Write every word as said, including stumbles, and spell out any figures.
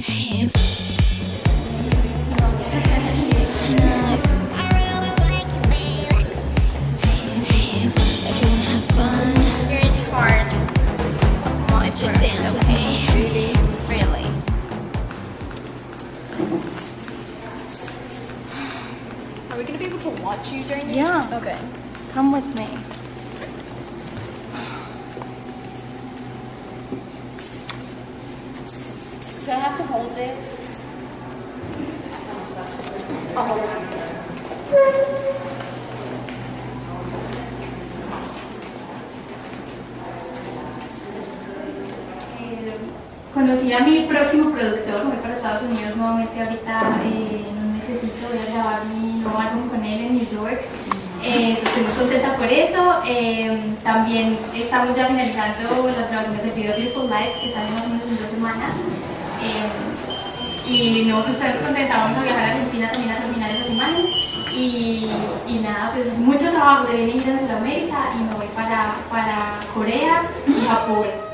Are we gonna be able to watch you during this? Yeah. Okay. Come with me. Do I have to hold it? Oh. Conocí a mi próximo productor, voy para Estados Unidos nuevamente ahorita, eh, no necesito, voy a grabar mi nuevo álbum con él en New York, eh, pues estoy muy contenta por eso. Eh, también estamos ya finalizando las grabaciones del video Beautiful Life, que sale más o menos en dos semanas, eh, y no, pues estoy muy contenta, vamos a viajar a Argentina también a terminar esas imágenes, y, y nada, pues mucho trabajo, de venir a Sudamérica y me voy para, para Corea y Japón.